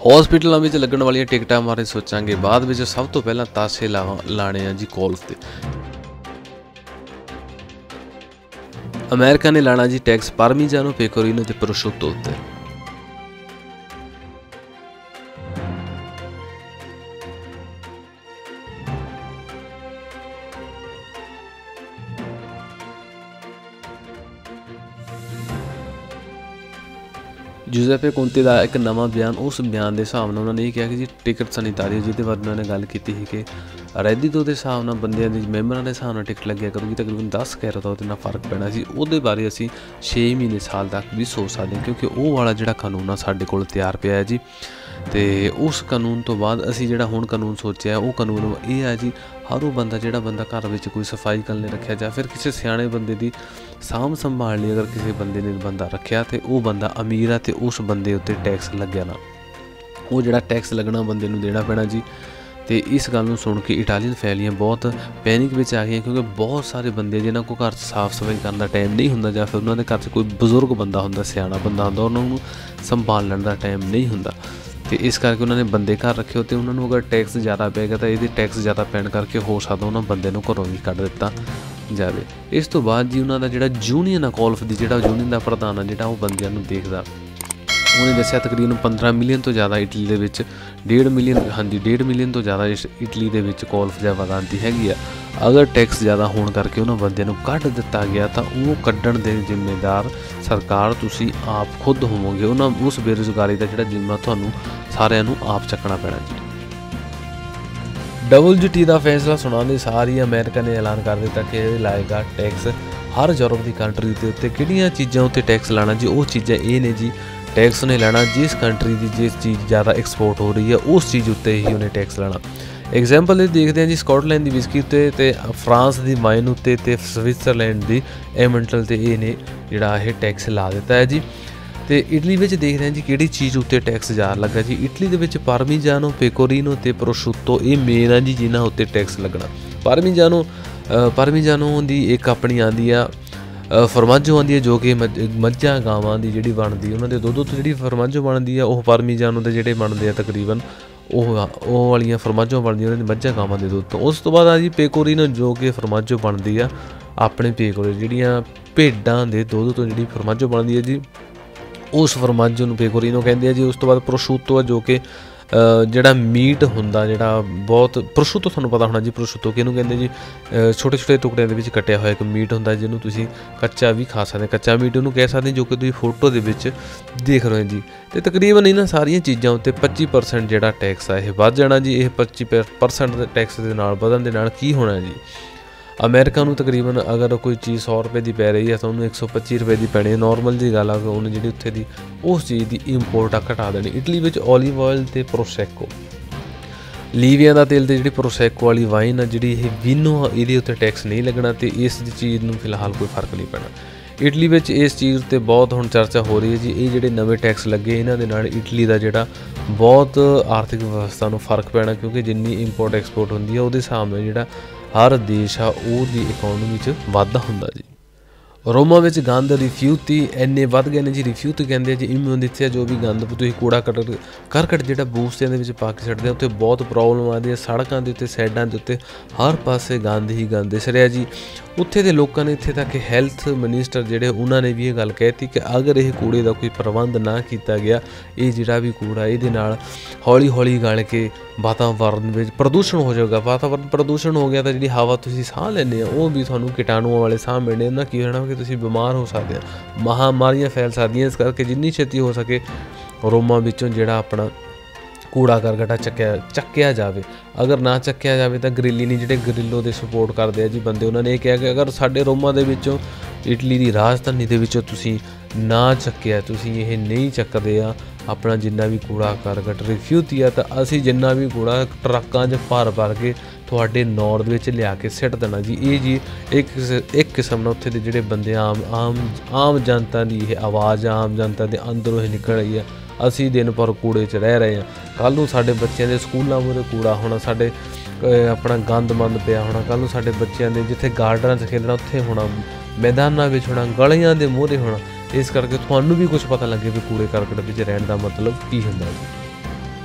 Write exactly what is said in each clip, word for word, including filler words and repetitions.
हॉस्पिटलों में लगन वाली टिकटा बारे सोचांगे, बाद में सब तो पहला तासे ला लाने जी कॉल्स ते। अमेरिका ने लाना जी टैक्स पार्मिजानो, पेकोरिनो ते प्रोशुट्टो उत्ते। जूसेपे कोंते का एक नवा बयान, उस बयान के हिसाब से उन्होंने ये कहा कि जी टिकट सैनिटारी जिहदे बारे उन्होंने गल की थी कि रैदितो के हिसाब से बंदियां दी मैंबरां के हिसाब से टिकट लग्या करूगी, तकरीबन दस कैरेट का उतना फर्क पैना सी। उहदे बारे असीं छे महीने साल तक भी सोच सकते हैं, क्योंकि वो वाला जिहड़ा कानून आ साडे कोल तैयार पिया है जी। तो उस कानून तो बाद असीं जिहड़ा हुण कानून सोचिया वो कानून ये है जी, हर वो बंदा जिहड़ा बंदा घर विच कोई सफाई करने रखिया जां फिर किसी सियाणे बंदे दी साम संभाल लई अगर किसी बंदे ने बंदा रखिया तो वो बंदा अमीर है तो उस बंदे उत्ते टैक्स लग्या ना, वो जिहड़ा टैक्स लगना बंदे नूं देना पैना जी। तो इस गल नूं सुन के इटालियन फैमिलियां बहुत पैनिक में आ गई, क्योंकि बहुत सारे बंदे जिन्हां को घर साफ सफाई करने का टाइम नहीं हुंदा, जां फिर उन्होंने घर कोई बजुर्ग बंदा हुंदा, सियाणा बंदा हुंदा, उन्होंने संभालण का टाइम नहीं हुंदा। तो इस करके उन्होंने बंदे घर रखे होते, उन्होंने अगर टैक्स ज़्यादा पेगा तो ये टैक्स ज़्यादा पैण करके हो सकता उन्होंने बंदे नूं घरों भी कढ़ दिता जाए। इस तो बाद जी उन्होंने जिहड़ा यूनीयन आ कॉल्फ दी, जिहड़ा यूनीयन का प्रधान है जिहड़ा वो बंदियां नूं देखदा, उन्हें दस्सिया तकरीबन पंद्रह मिलियन तो ज़्यादा इटली दे विच डेढ़ मिलियन हाँ जी डेढ़ मिलियन तो ज़्यादा इटली दे विच कॉल्फ दी वधांती हैगी आ। अगर टैक्स ज़्यादा होने करके उन्होंने बंदियां नूं कढ़ दिता गया तो वो कढ़ण दे जिम्मेदार सरकार तुसीं आप खुद होवोगे। उन्होंने उस बेरोज़गारी का जिहड़ा जिम्मा तुहानूं सारिआं नूं आप चकना पैना जी। डबल जी टी का फैसला सुनाने सारी अमेरिका ने ऐलान कर दिता कि लाएगा टैक्स हर यूरोप की कंट्री के उत्ते किहड़ियां चीज़ां उत्ते टैक्स लाना जी। वो चीज़ां ये ने जी, टैक्स ने लाना जिस कंट्री की जिस चीज़ ज़्यादा एक्सपोर्ट हो रही है उस चीज़ उत्ते ही उन्हें टैक्स लाना। एग्जाम्पल ये देखते हैं जी, स्कॉटलैंड की विस्की उत्ते ते फ्रांस की वाइन उत्ते ते स्विट्जरलैंड की एमेंटल ते ये ने जिहड़ा ये टैक्स ला दिता है जी। तो इटली में देखते हैं जी किहड़ी चीज़ उत्ते टैक्स ज़्यादा लगा जी। इटली दे विच पार्मिजानो, पेकोरिनो ते प्रोशुट्टो ये मेन है जी जिन्हां उत्ते टैक्स लगना। पार्मिजानो पार्मिजानो की एक अपनी आंदी आ फरमाजो आंदी है, जो कि मज्झां गावां की जिहड़ी बनदी उन्हां दे दुੱਧ तो जिहड़ी फरमाजो बनदी है वो पार्मिजानो दे जिहड़े बनदे आ तकरीबन ਉਹ ਉਹ ਵਾਲੀਆਂ ਫਰਮਾਜੋ ਬਣਦੀਆਂ ਉਹਨਾਂ ਦੀ ਮੱਝਾਂ ਗਾਵਾਂ ਦੇ ਦੁੱਧ ਤੋਂ। ਉਸ ਤੋਂ ਬਾਅਦ ਆ ਜੀ ਪੇਕੋਰੀਨੋ, ਜੋ ਕਿ ਫਰਮਾਜੋ ਬਣਦੀ ਆ ਆਪਣੇ ਪੇਕੋਰੀ ਜਿਹੜੀਆਂ ਭੇਡਾਂ ਦੇ ਦੁੱਧ ਤੋਂ ਜਿਹੜੀ ਫਰਮਾਜੋ ਬਣਦੀ ਹੈ ਜੀ, ਉਸ ਫਰਮਾਜੋ ਨੂੰ ਪੇਕੋਰੀਨੋ ਕਹਿੰਦੇ ਆ ਜੀ। ਉਸ ਤੋਂ ਬਾਅਦ ਪ੍ਰੋਸ਼ੂਤੋ ਆ, ਜੋ ਕਿ ਜਿਹੜਾ ਮੀਟ ਹੁੰਦਾ ਜਿਹੜਾ ਬਹੁਤ ਪ੍ਰੋਸ਼ੂਤੋ ਤੁਹਾਨੂੰ ਪਤਾ ਹੋਣਾ ਜੀ, ਪ੍ਰੋਸ਼ੂਤੋ ਕਿਹਨੂੰ ਕਹਿੰਦੇ ਜੀ, ਛੋਟੇ ਛੋਟੇ ਟੁਕੜਿਆਂ ਦੇ ਵਿੱਚ ਕੱਟਿਆ ਹੋਇਆ ਇੱਕ ਮੀਟ ਹੁੰਦਾ ਜਿਹਨੂੰ ਤੁਸੀਂ ਕੱਚਾ ਵੀ ਖਾ ਸਕਦੇ, ਕੱਚਾ ਮੀਟ ਉਹਨੂੰ ਕਹਿ ਸਕਦੇ ਜੋ ਕਿ ਤੁਸੀਂ ਫੋਟੋ ਦੇ ਵਿੱਚ ਦੇਖ ਰਹੇ ਹੋ ਜੀ। ਤੇ ਤਕਰੀਬਨ ਇਹਨਾਂ ਸਾਰੀਆਂ ਚੀਜ਼ਾਂ ਉੱਤੇ ਪੱਚੀ ਪਰਸੈਂਟ ਜਿਹੜਾ ਟੈਕਸ ਆ ਇਹ ਵੱਧ ਜਾਣਾ ਜੀ। ਇਹ ਪੱਚੀ ਪਰਸੈਂਟ ਦੇ ਟੈਕਸ ਦੇ ਨਾਲ ਵਧਣ ਦੇ ਨਾਲ ਕੀ ਹੋਣਾ ਜੀ, अमेरिका ਨੂੰ तकरीबन अगर कोई चीज़ सौ रुपए की पै रही है तो उन्होंने एक सौ पच्ची रुपए की पैनी है। नॉर्मल जी गल है उन्हें जी उत्थे दी उस चीज़ की इंपोर्ट आ घटा देनी। इटली में ओलिव ऑयल तो प्रोसैको, लीविया का तेल तो जी प्रोसैको वाली वाइन है जी वीनो ये उत्ते टैक्स नहीं लगना। तो इस चीज़ में फिलहाल कोई फर्क नहीं पैना। इटली में इस चीज़ पर बहुत हुण चर्चा हो रही है जी, ये जोड़े नवे टैक्स लगे इन्हां दे नाल इटली का जोड़ा बहुत आर्थिक व्यवस्था में फर्क पैना, क्योंकि जिन्नी इंपोर्ट एक्सपोर्ट होंदी है उहदे हिसाब नाल जिहड़ा हर देश आ उहदी इकोनॉमी च वाधा हुंदा जी। रोमा में गंद रिफ्यूती इन्ने वध गए ने जी। रिफ्यूती कहते जी इम्यूनिटी जो भी गंद तुसीं कूड़ा करकट करकट जिहड़ा बूस्टियां दे विच पा के छड्डदे उत्ते बहुत प्रॉब्लम आती है। सड़कों के उत्ते साइडां दे उत्ते हर पासे गंद ही गंद दिस रहा जी। उत्थे दे लोकां ने इत्थे तक हैल्थ मिनिस्टर जिहड़े उन्हां ने भी ये गल कहती कि अगर ये कूड़े का कोई प्रबंध ना किया गया, ये जिहड़ा भी कूड़ा इहदे नाल हौली हौली गल के वातावरण में प्रदूषण हो जाएगा। वातावरण प्रदूषण हो गया तो जी हवा तुसीं साह लैंदे हो वो भी तुहानूं कीटाणुओं वाले साह मिलने, उन्हां की होना कि तुसीं बीमार हो सकते हैं, महामारियां फैल सकदियां। इस करके जिन्नी छेती हो सके रोमा विचों जिहड़ा अपना कूड़ा करकटा चक्या चक्या जाए। अगर ना चक्या जाए तो ग्रिली नहीं जिहड़े ग्रिलो दे सपोर्ट करते हैं जी बंदे, उन्होंने ये कहा कि अगर साडे रोमा दे विचों इटली की राजधानी दे विचों तुसीं ना चक्या, तुसीं ये नहीं चकदे आ अपना जिन्ना भी कूड़ा करकट रिफ्यूती आ, तो असीं जिन्ना भी कूड़ा ट्रक्कां 'च भर भर के तुहाडे नॉर्थ विच लिया के सिट देना जी। ये जी एक एक किस्म नाल उत्थे दे जिहड़े बंदे आम आम आम जनता की ये आवाज़ आम जनता के अंदरों ही निकल रही है। असी दिन भर कूड़े च रह रहे हैं, कल नूं साडे बच्चों के स्कूलों मूहरे कूड़ा होना, साडे अपना गंद मंद पिया होना, कल नूं साडे बच्चों के जिथे गार्डन च खेलना उत्थे होना, मैदानां विच होना, गलियां दे मूहरे होना। इस करके तुहानूं भी कुछ पता लगे भी कूड़े करकट विच रहण दा मतलब की हुंदा है।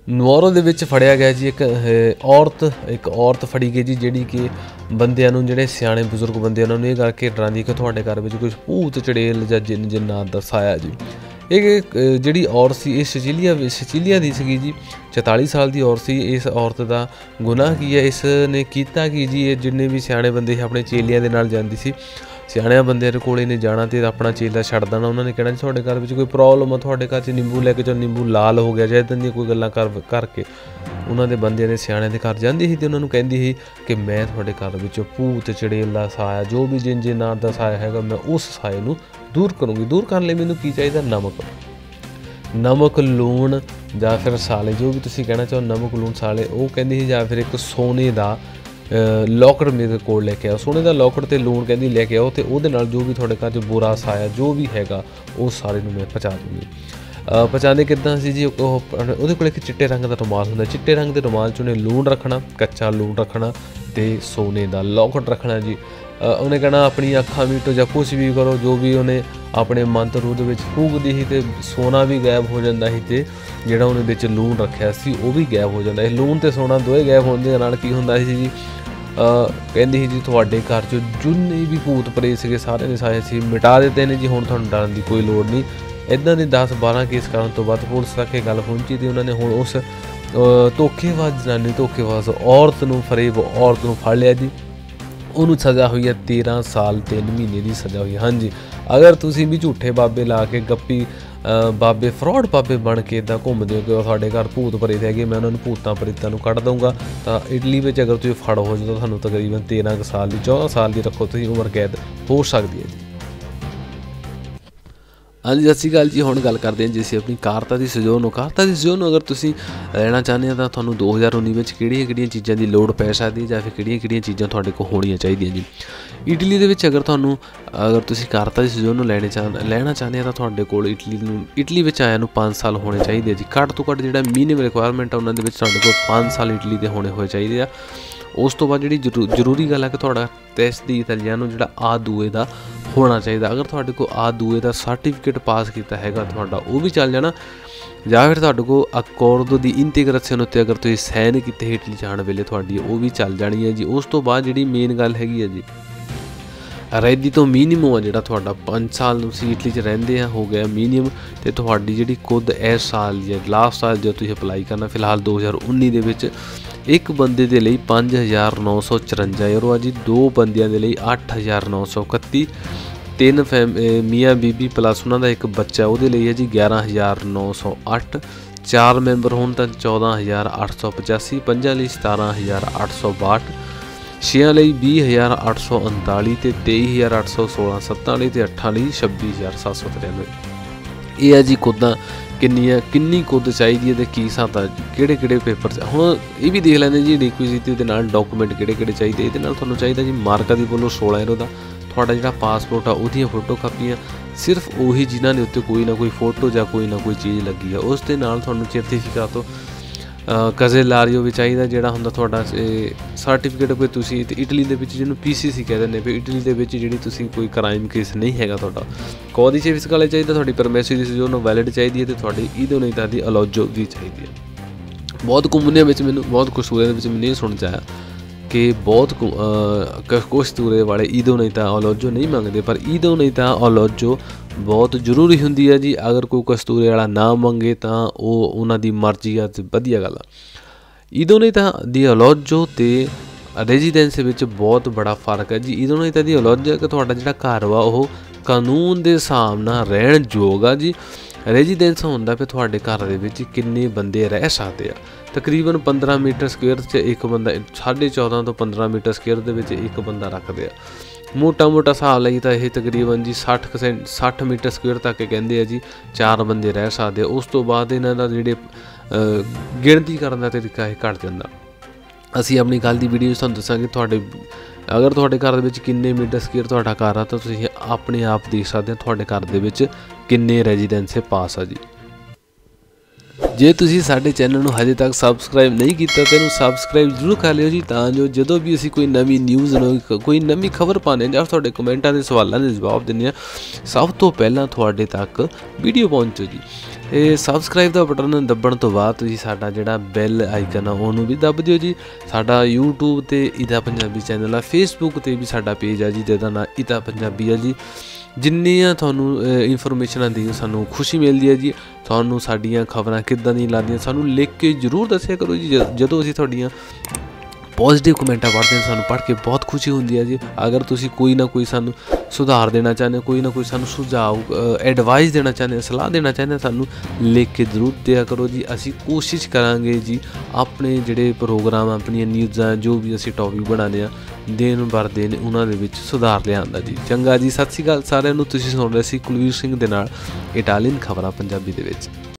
ਨਵਾਰੋ ਦੇ ਵਿੱਚ ਫੜਿਆ ਗਿਆ ਜੀ ਇੱਕ ਔਰਤ ਇੱਕ ਔਰਤ ਫੜੀ ਗਈ ਜੀ ਜਿਹੜੀ ਕਿ ਬੰਦਿਆਂ ਨੂੰ ਜਿਹੜੇ ਸਿਆਣੇ ਬਜ਼ੁਰਗ ਬੰਦੇ ਉਹਨਾਂ ਨੂੰ ਇਹ ਕਰਕੇ ਡਰਾਉਂਦੀ ਕਿ ਤੁਹਾਡੇ ਘਰ ਵਿੱਚ ਕੁਝ ਭੂਤ ਚੜੇਲ ਜਾਂ ਜਿੰਨ ਜਿੰਨਾਤ ਦਾ ਸਾਇਆ ਜੀ। ਇਹ ਜਿਹੜੀ ਔਰਤ ਸੀ ਇਹ ਸਿਚੀਲੀਆ ਸਿਚੀਲੀਆ ਦੀ ਸੀਗੀ ਜੀ, ਚੁਤਾਲੀ ਸਾਲ ਦੀ ਔਰਤ ਸੀ। ਇਸ ਔਰਤ ਦਾ ਗੁਨਾਹ ਕੀ ਹੈ, ਇਸ ਨੇ ਕੀਤਾ ਕਿ ਜੀ ਇਹ ਜਿੰਨੇ ਵੀ ਸਿਆਣੇ ਬੰਦੇ ਸੀ ਆਪਣੇ ਚੇਲਿਆਂ ਦੇ ਨਾਲ ਜਾਂਦੀ ਸੀ, ਸਿਆਣਿਆਂ ਬੰਦਿਆਂ ਦੇ ਕੋਲ ਇਹਨੇ ਜਾਣਾ ਅਤੇ ਆਪਣਾ ਚੇਲਾ ਛੱਡ ਦੇਣਾ। ਉਹਨਾਂ ਨੇ ਕਹਿਣਾ ਜੀ ਤੁਹਾਡੇ ਘਰ ਵਿੱਚ ਕੋਈ ਪ੍ਰੋਬਲਮ ਆ, ਤੁਹਾਡੇ ਘਰ 'ਚ ਨਿੰਬੂ ਲੈ ਕੇ ਜਾਓ, ਨਿੰਬੂ ਲਾਲ ਹੋ ਗਿਆ ਜਾਂ ਇੱਦਾਂ ਦੀਆਂ ਕੋਈ ਗੱਲਾਂ ਕਰ ਕਰਕੇ ਉਹਨਾਂ ਦੇ ਬੰਦਿਆਂ ਦੇ ਸਿਆਣਿਆਂ ਦੇ ਘਰ ਜਾਂਦੀ ਸੀ ਅਤੇ ਉਹਨਾਂ ਨੂੰ ਕਹਿੰਦੀ ਸੀ ਕਿ ਮੈਂ ਤੁਹਾਡੇ ਘਰ ਵਿੱਚੋਂ ਭੂਤ ਚੜੇਲ ਦਾ ਸਾਇਆ ਜੋ ਵੀ ਜਿੰਨ ਜਿੰਨਾਤ ਦਾ ਸਾਇਆ ਹੈਗਾ ਮੈਂ ਉਸ ਸਾਏ ਨੂੰ ਦੂਰ ਕਰੂੰਗੀ। ਦੂਰ ਕਰਨ ਲਈ ਮੈਨੂੰ ਕੀ ਚਾਹੀਦਾ? ਨਮਕ ਨਮਕ ਲੂਣ ਜਾਂ ਫਿਰ ਸਾਲੇ ਜੋ ਵੀ ਤੁਸੀਂ ਕਹਿਣਾ ਚਾਹੋ, ਨਮਕ ਲੂਣ ਸਾਲੇ। ਉਹ ਕਹਿੰਦੀ ਸੀ ਜਾਂ ਫਿਰ ਇੱਕ ਸੋਨੇ ਦਾ ਲੋਕੜ ਮੇਰੇ ਕੋਲ ਲੈ ਕੇ ਆਓ, ਸੋਨੇ ਦਾ ਲੋਕੜ ਅਤੇ ਲੂਣ ਕਹਿੰਦੀ ਲੈ ਕੇ ਆਓ ਅਤੇ ਉਹਦੇ ਨਾਲ ਜੋ ਵੀ ਤੁਹਾਡੇ ਘਰ 'ਚ ਬੁਰਾ ਸਾਇਆ ਜੋ ਵੀ ਹੈਗਾ ਉਹ ਸਾਰੇ ਨੂੰ ਮੈਂ ਪਹੁੰਚਾ ਦੂੰਗੀ। ਪਹੁੰਚਾਉਂਦੇ ਕਿੱਦਾਂ ਸੀ ਜੀ? ਉਹ ਉਹਦੇ ਕੋਲ ਇੱਕ ਚਿੱਟੇ ਰੰਗ ਦਾ ਰੁਮਾਲ ਹੁੰਦਾ, ਚਿੱਟੇ ਰੰਗ ਦੇ ਰੁਮਾਲ 'ਚ ਉਹਨੇ ਲੂਣ ਰੱਖਣਾ, ਕੱਚਾ ਲੂਣ ਰੱਖਣਾ ਅਤੇ ਸੋਨੇ ਦਾ ਲੋਕੜ ਰੱਖਣਾ ਜੀ। ਉਹਨੇ ਕਹਿਣਾ ਆਪਣੀ ਅੱਖਾਂ ਮੀਟੋ ਜਾਂ ਕੁਛ ਵੀ ਕਰੋ, ਜੋ ਵੀ ਉਹਨੇ ਆਪਣੇ ਮੰਤਰ ਉਹਦੇ ਵਿੱਚ ਫੂਕਦੀ ਸੀ ਅਤੇ ਸੋਨਾ ਵੀ ਗਾਇਬ ਹੋ ਜਾਂਦਾ ਸੀ ਅਤੇ ਜਿਹੜਾ ਉਹਨੇ ਵਿੱਚ ਲੂਣ ਰੱਖਿਆ ਸੀ ਉਹ ਵੀ ਗਾਇਬ ਹੋ ਜਾਂਦਾ ਸੀ। ਲੂਣ ਅਤੇ ਸੋਨਾ ਦੋਵੇਂ ਗਾਇਬ ਹੋਣ ਦੇ ਨਾਲ ਕੀ ਹੁੰਦਾ ਸੀ ਜੀ? ਕਹਿੰਦੀ ਸੀ ਜੀ ਤੁਹਾਡੇ ਘਰ 'ਚ ਜਿੰਨੇ ਵੀ ਭੂਤ ਪ੍ਰੇਤ ਸੀਗੇ ਸਾਰੇ ਦੇ ਸਾਰੇ ਸੀ ਮਿਟਾ ਦਿੱਤੇ ਨੇ ਜੀ, ਹੁਣ ਤੁਹਾਨੂੰ ਡਰਨ ਦੀ ਕੋਈ ਲੋੜ ਨਹੀਂ। ਇੱਦਾਂ ਦੇ ਦਸ ਬਾਰਾਂ ਕੇਸ ਕਰਨ ਤੋਂ ਬਾਅਦ ਪੁਲਿਸ ਤੱਕ ਇਹ ਗੱਲ ਪਹੁੰਚੀ ਅਤੇ ਉਹਨਾਂ ਨੇ ਹੁਣ ਉਸ ਧੋਖੇਬਾਜ਼ ਜਨਾਨੀ ਧੋਖੇਬਾਜ਼ ਔਰਤ ਨੂੰ ਫਰੇਬ ਔਰਤ ਨੂੰ ਫੜ ਲਿਆ ਜੀ। ਉਹਨੂੰ ਸਜ਼ਾ ਹੋਈ ਹੈ ਤੇਰਾਂ ਸਾਲ ਤਿੰਨ ਮਹੀਨੇ ਦੀ ਸਜ਼ਾ ਹੋਈ ਹੈ। ਹਾਂਜੀ, ਅਗਰ ਤੁਸੀਂ ਵੀ ਝੂਠੇ ਬਾਬੇ ਲਾ ਕੇ ਗੱਪੀ ਬਾਬੇ ਫਰੋਡ ਬਾਬੇ ਬਣ ਕੇ ਇੱਦਾਂ ਘੁੰਮਦੇ ਹੋ ਕਿ ਸਾਡੇ ਘਰ ਭੂਤ ਪ੍ਰੇਤ ਹੈਗੇ ਮੈਂ ਉਹਨਾਂ ਨੂੰ ਭੂਤਾਂ ਪ੍ਰੇਤਾਂ ਨੂੰ ਕੱਢ ਦਊਂਗਾ, ਤਾਂ ਇਟਲੀ ਵਿੱਚ ਅਗਰ ਤੁਸੀਂ ਫੜ ਹੋ ਜਾਓ ਤੁਹਾਨੂੰ ਤਕਰੀਬਨ ਤੇਰਾਂ ਕੁ ਸਾਲ ਦੀ ਚੌਦਾਂ ਸਾਲ ਦੀ ਰੱਖੋ ਤੁਸੀਂ ਉਮਰ ਕੈਦ ਹੋ ਸਕਦੀ ਹੈ ਜੀ। ਹਾਂਜੀ, ਸਤਿ ਸ਼੍ਰੀ ਅਕਾਲ ਜੀ। ਹੁਣ ਗੱਲ ਕਰਦੇ ਹਾਂ ਜੀ ਅਸੀਂ ਆਪਣੀ ਕਾਰਤਾ ਦੀ ਸਜੋਨੋ ਕਾਰਤਾ ਦੀ ਸਜੋਨੋ ਅਗਰ ਤੁਸੀਂ ਲੈਣਾ ਚਾਹੁੰਦੇ ਹੋ ਤਾਂ ਤੁਹਾਨੂੰ ਦੋ ਹਜ਼ਾਰ ਉੱਨੀ ਵਿੱਚ ਕਿਹੜੀਆਂ ਕਿਹੜੀਆਂ ਚੀਜ਼ਾਂ ਦੀ ਲੋੜ ਪੈ ਸਕਦੀ ਹੈ ਜਾਂ ਫਿਰ ਕਿਹੜੀਆਂ ਕਿਹੜੀਆਂ ਚੀਜ਼ਾਂ ਤੁਹਾਡੇ ਕੋਲ ਹੋਣੀਆਂ ਚਾਹੀਦੀਆਂ ਜੀ। ਇਟਲੀ ਦੇ ਵਿੱਚ ਅਗਰ ਤੁਹਾਨੂੰ ਅਗਰ ਤੁਸੀਂ ਕਾਰਤਾ ਦੀ ਸਜੋਨੋ ਲੈਣੇ ਚਾਹ ਲੈਣਾ ਚਾਹੁੰਦੇ ਹੋ ਤਾਂ ਤੁਹਾਡੇ ਕੋਲ ਇਟਲੀ ਨੂੰ ਇਟਲੀ ਵਿੱਚ ਆਇਆ ਨੂੰ ਪੰਜ ਸਾਲ ਹੋਣੇ ਚਾਹੀਦੇ ਜੀ। ਘੱਟ ਤੋਂ ਘੱਟ ਜਿਹੜਾ ਮਿਨੀਮਮ ਰਿਕੁਆਇਰਮੈਂਟ ਆ ਉਹਨਾਂ ਦੇ ਵਿੱਚ ਤੁਹਾਡੇ ਕੋਲ ਪੰਜ ਸਾਲ ਇਟਲੀ ਦੇ ਹੋਣੇ ਹੋਏ ਚਾਹੀਦੇ ਆ। ਉਸ ਤੋਂ ਬਾਅਦ ਜਿਹੜੀ ਜ਼ਰੂ ਜ਼ਰੂਰੀ ਗੱਲ ਹੈ ਕਿ ਤੁਹਾਡਾ ਟੈਸਟ ਦੀ ਇਟਾਲੀਆਨੋ ਜਿਹੜਾ ਆ ਦੂਏ ਦਾ ਹੋਣਾ ਚਾਹੀਦਾ। ਅਗਰ ਤੁਹਾਡੇ ਕੋਲ ਆ ਦੂਏ ਦਾ ਸਰਟੀਫਿਕੇਟ ਪਾਸ ਕੀਤਾ ਹੈਗਾ ਤੁਹਾਡਾ ਉਹ ਵੀ ਚੱਲ ਜਾਣਾ, ਜਾਂ ਫਿਰ ਤੁਹਾਡੇ ਕੋਲ ਅਕੋਰਡੋ ਦੀ ਇੰਟੀਗ੍ਰੇਸ਼ਨ ਉੱਤੇ ਅਗਰ ਤੁਸੀਂ ਸਾਈਨ ਕੀਤੇ ਇਟਲੀ ਜਾਣ ਵੇਲੇ ਤੁਹਾਡੀ ਉਹ ਵੀ ਚੱਲ ਜਾਣੀ ਹੈ ਜੀ। ਉਸ ਤੋਂ ਬਾਅਦ ਜਿਹੜੀ ਮੇਨ ਗੱਲ ਹੈਗੀ ਹੈ ਜੀ ਰੈਦੀ ਤੋਂ ਮੀਨੀਮਮ ਆ ਜਿਹੜਾ ਤੁਹਾਡਾ ਪੰਜ ਸਾਲ ਤੁਸੀਂ ਇਟਲੀ 'ਚ ਰਹਿੰਦੇ ਆ ਹੋ ਗਿਆ ਮੀਨੀਮਮ, ਅਤੇ ਤੁਹਾਡੀ ਜਿਹੜੀ ਖੁਦ ਇਸ ਸਾਲ ਜਾਂ ਲਾਸਟ ਸਾਲ ਜਦੋਂ ਤੁਸੀਂ ਅਪਲਾਈ ਕਰਨਾ ਫਿਲਹਾਲ ਦੋ ਹਜ਼ਾਰ ਉੱਨੀ ਦੇ ਵਿੱਚ ਇੱਕ ਬੰਦੇ ਦੇ ਲਈ ਪੰਜ ਹਜ਼ਾਰ ਨੌ ਸੌ ਚੁਰੰਜਾ ਯੂਰੋ ਆ ਜੀ, ਦੋ ਬੰਦਿਆਂ ਦੇ ਲਈ ਅੱਠ ਹਜ਼ਾਰ ਨੌ ਸੌ ਇਕੱਤੀ, ਤਿੰਨ ਫੈਮ ਮੀਆਂ ਬੀਬੀ ਪਲੱਸ ਉਹਨਾਂ ਦਾ ਇੱਕ ਬੱਚਾ ਉਹਦੇ ਲਈ ਹੈ ਜੀ ਗਿਆਰਾਂ ਹਜ਼ਾਰ ਨੌ ਸੌ ਅੱਠ, ਚਾਰ ਮੈਂਬਰ ਹੋਣ ਤਾਂ ਚੌਦਾਂ ਹਜ਼ਾਰ ਅੱਠ ਸੌ ਪਚਾਸੀ, ਪੰਜਾਂ ਲਈ ਸਤਾਰਾਂ ਹਜ਼ਾਰ ਅੱਠ ਸੌ ਬਾਹਠ, ਛੇਆਂ ਲਈ ਵੀਹ ਹਜ਼ਾਰ ਅੱਠ ਸੌ ਉਨਤਾਲੀ ਅਤੇ ਤੇਈ ਹਜ਼ਾਰ ਅੱਠ ਸੌ ਸੋਲਾਂ, ਸੱਤਾਂ ਲਈ ਅਤੇ ਅੱਠਾਂ ਲਈ ਛੱਬੀ ਹਜ਼ਾਰ ਸੱਤ ਸੌ ਤਰਿਆਨਵੇਂ। ਇਹ ਹੈ ਜੀ ਕੁੱਦਾਂ ਕਿੰਨੀਆਂ ਕਿੰਨੀ ਕੁੱਦ ਚਾਹੀਦੀ ਹੈ ਅਤੇ ਕੀ ਹਿਸਾਬ ਕਿਹੜੇ ਕਿਹੜੇ ਪੇਪਰ 'ਚ। ਹੁਣ ਇਹ ਵੀ ਦੇਖ ਲੈਂਦੇ ਜੀ ਰਿਕੁਇਜ਼ਿਟੀ ਦੇ ਨਾਲ ਡਾਕੂਮੈਂਟ ਕਿਹੜੇ ਕਿਹੜੇ ਚਾਹੀਦੇ। ਇਹਦੇ ਨਾਲ ਤੁਹਾਨੂੰ ਚਾਹੀਦਾ ਜੀ ਮਾਰਕਾ ਦੀ ਬੋਲੋ ਸੋਲਾਂ ਯੂਰੋ ਦਾ, ਤੁਹਾਡਾ ਜਿਹੜਾ ਪਾਸਪੋਰਟ ਆ ਉਹਦੀਆਂ ਫੋਟੋ ਕਾਪੀਆਂ ਸਿਰਫ ਉਹੀ ਜਿਨ੍ਹਾਂ ਦੇ ਉੱਤੇ ਕੋਈ ਨਾ ਕੋਈ ਫੋਟੋ ਜਾਂ ਕੋਈ ਨਾ ਕੋਈ ਚੀਜ਼ ਲੱਗੀ ਆ। ਉਸ ਦੇ ਨਾਲ ਤੁਹਾਨੂੰ ਸਰਟੀਫਿਕੇਟ ਕਜ਼ੇਲਾਰੀਓ ਵੀ ਚਾਹੀਦਾ ਜਿਹੜਾ ਹੁੰਦਾ ਤੁਹਾਡਾ ਸਰਟੀਫਿਕੇਟ ਕੋਈ ਤੁਸੀਂ ਇਟਲੀ ਦੇ ਵਿੱਚ ਜਿਹਨੂੰ ਪੀ ਸੀ ਸੀ ਕਹਿ ਦਿੰਦੇ ਵੀ ਇਟਲੀ ਦੇ ਵਿੱਚ ਜਿਹੜੀ ਤੁਸੀਂ ਕੋਈ ਕ੍ਰਾਈਮ ਕੇਸ ਨਹੀਂ ਹੈਗਾ ਤੁਹਾਡਾ। ਕੋਦੀ ਚੇਵਿਸ ਕਾਲੇ ਚਾਹੀਦਾ, ਤੁਹਾਡੀ ਪਰਮਿਸ਼ਨ ਦੀ ਸਜੋਨੋ ਵੈਲਿਡ ਚਾਹੀਦੀ ਹੈ ਅਤੇ ਤੁਹਾਡੀ ਈਦੋ ਨਹੀਂ ਤਾਂ ਦੀ ਅਲੋਜੋ ਵੀ ਚਾਹੀਦੀ ਹੈ। ਬਹੁਤ ਘੁੰਮਣਿਆਂ ਵਿੱਚ ਮੈਨੂੰ ਬਹੁਤ ਕਸੂਰਿਆਂ ਦੇ ਵਿੱਚ ਮੈਨੂੰ ਇਹ ਸੁਣ 'ਚ ਆਇਆ ਕਿ ਬਹੁਤ ਕੁਛ ਤੂਰੇ ਵਾਲੇ ਈਦੋ ਨਹੀਂ ਤਾਂ ਅਲੋਜੋ ਨਹੀਂ ਮੰਗਦੇ, ਪਰ ਈਦੋ ਨਹੀਂ ਤਾਂ ਅਲੋਜੋ ਬਹੁਤ ਜ਼ਰੂਰੀ ਹੁੰਦੀ ਹੈ ਜੀ। ਅਗਰ ਕੋਈ ਕਸਤੂਰੇ ਵਾਲਾ ਨਾ ਮੰਗੇ ਤਾਂ ਉਹ ਉਹਨਾਂ ਦੀ ਮਰਜ਼ੀ ਆ ਅਤੇ ਵਧੀਆ ਗੱਲ ਆ। ਈਦੋ ਨਹੀਂ ਤਾਂ ਦੀ ਅਲੋਜੋ ਅਤੇ ਰੈਜ਼ੀਡੈਂਸ ਵਿੱਚ ਬਹੁਤ ਬੜਾ ਫਰਕ ਹੈ ਜੀ। ਈਦੋ ਨਹੀਂ ਤਾਂ ਦੀ ਅਲੋਜੋ ਕਿ ਤੁਹਾਡਾ ਜਿਹੜਾ ਘਰ ਵਾ ਉਹ ਕਾਨੂੰਨ ਦੇ ਹਿਸਾਬ ਨਾਲ ਰਹਿਣ ਯੋਗ ਆ ਜੀ। ਰੈਜ਼ੀਡੈਂਸ ਹੁੰਦਾ ਫਿਰ ਤੁਹਾਡੇ ਘਰ ਦੇ ਵਿੱਚ ਕਿੰਨੇ ਬੰਦੇ ਰਹਿ ਸਕਦੇ ਆ। ਤਕਰੀਬਨ ਪੰਦਰਾਂ ਮੀਟਰ ਸਕੁਏਅਰ 'ਚ ਇੱਕ ਬੰਦਾ, ਸਾਢੇ ਚੌਦਾਂ ਤੋਂ ਪੰਦਰਾਂ ਮੀਟਰ ਸਕੁਏਅਰ ਦੇ ਵਿੱਚ ਇੱਕ ਬੰਦਾ ਰੱਖਦੇ ਆ। ਮੋਟਾ ਮੋਟਾ ਹਿਸਾਬ ਲਈ ਤਾਂ ਇਹ ਤਕਰੀਬਨ ਜੀ ਸੱਠ ਪਰਸੈਂਟ ਸੱਠ ਮੀਟਰ ਸਕੁਏਅਰ ਤੱਕ ਕਹਿੰਦੇ ਆ ਜੀ ਚਾਰ ਬੰਦੇ ਰਹਿ ਸਕਦੇ ਆ। ਉਸ ਤੋਂ ਬਾਅਦ ਇਹਨਾਂ ਦਾ ਜਿਹੜੇ ਗਿਣਤੀ ਕਰਨ ਦਾ ਤਰੀਕਾ ਇਹ ਘੱਟ ਜਾਂਦਾ। ਅਸੀਂ ਆਪਣੀ ਕੱਲ੍ਹ ਦੀ ਵੀਡੀਓ 'ਚ ਤੁਹਾਨੂੰ ਦੱਸਾਂਗੇ ਤੁਹਾਡੇ ਅਗਰ ਤੁਹਾਡੇ ਘਰ ਦੇ ਵਿੱਚ ਕਿੰਨੇ ਮੀਟਰ ਸਕੁਏਅਰ ਤੁਹਾਡਾ ਘਰ ਆ ਤਾਂ ਤੁਸੀਂ ਆਪਣੇ ਆਪ ਦੇਖ ਸਕਦੇ ਹੋ ਤੁਹਾਡੇ ਘਰ ਦੇ ਵਿੱਚ ਕਿੰਨੇ ਰੈਜ਼ੀਡੈਂਸ ਪਾਸ ਆ ਜੀ। ਜੇ ਤੁਸੀਂ ਸਾਡੇ ਚੈਨਲ ਨੂੰ ਹਜੇ ਤੱਕ ਸਬਸਕ੍ਰਾਈਬ ਨਹੀਂ ਕੀਤਾ ਤਾਂ ਇਹਨੂੰ ਸਬਸਕ੍ਰਾਈਬ ਜ਼ਰੂਰ ਕਰ ਲਿਓ ਜੀ, ਤਾਂ ਜੋ ਜਦੋਂ ਵੀ ਅਸੀਂ ਕੋਈ ਨਵੀਂ ਨਿਊਜ਼ ਕੋਈ ਨਵੀਂ ਖਬਰ ਪਾਉਂਦੇ ਹਾਂ ਜਾਂ ਤੁਹਾਡੇ ਕਮੈਂਟਾਂ ਦੇ ਸਵਾਲਾਂ ਦੇ ਜਵਾਬ ਦਿੰਦੇ ਹਾਂ ਸਭ ਤੋਂ ਪਹਿਲਾਂ ਤੁਹਾਡੇ ਤੱਕ ਵੀਡੀਓ ਪਹੁੰਚੋ ਜੀ। ਇਹ ਸਬਸਕ੍ਰਾਈਬ ਦਾ ਬਟਨ ਦੱਬਣ ਤੋਂ ਬਾਅਦ ਤੁਸੀਂ ਸਾਡਾ ਜਿਹੜਾ ਬੈਲ ਆਈਕਨ ਆ ਉਹਨੂੰ ਵੀ ਦੱਬ ਦਿਓ ਜੀ। ਸਾਡਾ YouTube ਤੇ ਇਦਾ ਪੰਜਾਬੀ ਚੈਨਲ ਆ, ਫੇਸਬੁੱਕ ਤੇ ਵੀ ਸਾਡਾ ਪੇਜ ਆ ਜੀ ਜਿਹਦਾ ਨਾਂ ਇਦਾ ਪੰਜਾਬੀ ਆ ਜੀ। ਜਿੰਨੀਆਂ ਤੁਹਾਨੂੰ ਇਨਫੋਰਮੇਸ਼ਨਾਂ ਦੀ ਸਾਨੂੰ ਖੁਸ਼ੀ ਮਿਲਦੀ ਹੈ ਜੀ, ਤੁਹਾਨੂੰ ਸਾਡੀਆਂ ਖਬਰਾਂ ਕਿੱਦਾਂ ਦੀਆਂ ਲੱਗਦੀਆਂ ਸਾਨੂੰ ਲਿਖ ਕੇ ਜ਼ਰੂਰ ਦੱਸਿਆ ਕਰੋ ਜੀ। ਜਦੋਂ ਅਸੀਂ ਤੁਹਾਡੀਆਂ ਪੋਜ਼ੀਟਿਵ ਕਮੈਂਟਾਂ ਪੜ੍ਹਦੇ ਹਾਂ ਸਾਨੂੰ ਪੜ੍ਹ ਕੇ ਬਹੁਤ ਖੁਸ਼ੀ ਹੁੰਦੀ ਹੈ ਜੀ। ਅਗਰ ਤੁਸੀਂ ਕੋਈ ਨਾ ਕੋਈ ਸਾਨੂੰ ਸੁਧਾਰ ਦੇਣਾ ਚਾਹੁੰਦੇ ਹੋ, ਕੋਈ ਨਾ ਕੋਈ ਸਾਨੂੰ ਸੁਝਾਅ ਐਡਵਾਈਸ ਦੇਣਾ ਚਾਹੁੰਦੇ ਹੋ, ਸਲਾਹ ਦੇਣਾ ਚਾਹੁੰਦੇ ਹੋ, ਸਾਨੂੰ ਲਿਖ ਕੇ ਜ਼ਰੂਰ ਦਿਆ ਕਰੋ ਜੀ। ਅਸੀਂ ਕੋਸ਼ਿਸ਼ ਕਰਾਂਗੇ ਜੀ ਆਪਣੇ ਜਿਹੜੇ ਪ੍ਰੋਗਰਾਮ ਆਪਣੀਆਂ ਨਿਊਜ਼ਾਂ ਜੋ ਵੀ ਅਸੀਂ ਟੌਪਿਕ ਬਣਾਉਂਦੇ ਹਾਂ ਦਿਨ ਬਰ ਦਿਨ ਉਹਨਾਂ ਦੇ ਵਿੱਚ ਸੁਧਾਰ ਲਿਆਉਂਦਾ ਜੀ। ਚੰਗਾ ਜੀ, ਸਤਿ ਸ਼੍ਰੀ ਅਕਾਲ ਸਾਰਿਆਂ ਨੂੰ। ਤੁਸੀਂ ਸੁਣ ਰਹੇ ਸੀ ਕੁਲਵੀਰ ਸਿੰਘ ਦੇ ਨਾਲ ਇਟਾਲੀਅਨ ਖਬਰਾਂ ਪੰਜਾਬੀ ਦੇ ਵਿੱਚ।